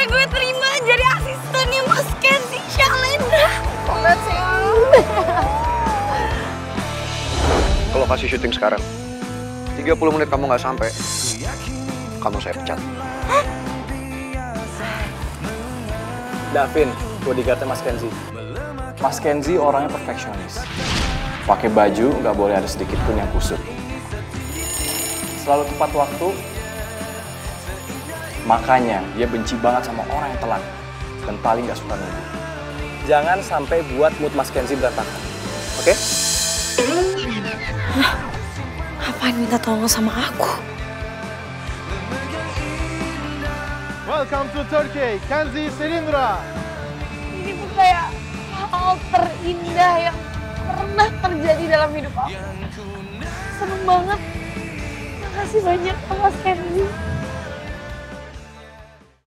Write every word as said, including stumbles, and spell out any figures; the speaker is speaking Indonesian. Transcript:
gue terima jadi asistennya Mas Kenzi Shalendra. Congrats ya. Ke lokasi syuting sekarang. tiga puluh menit kamu nggak sampai, kamu saya pecat. Hah? Davin, bodyguardnya Mas Kenzi. Mas Kenzi orangnya perfeksionis. Pakai baju nggak boleh ada sedikit pun yang kusut. Selalu tepat waktu. Makanya dia benci banget sama orang yang telat dan paling nggak suka nunggu. Jangan sampai buat mood Mas Kenzi berantakan. Oke? Okay? Ngapain minta tolong sama aku? Welcome to Turkey, Kenzi Shalendra. Ini tuh kayak hal terindah yang pernah terjadi dalam hidup aku. Seneng banget. Makasih banyak Mas Kenzi.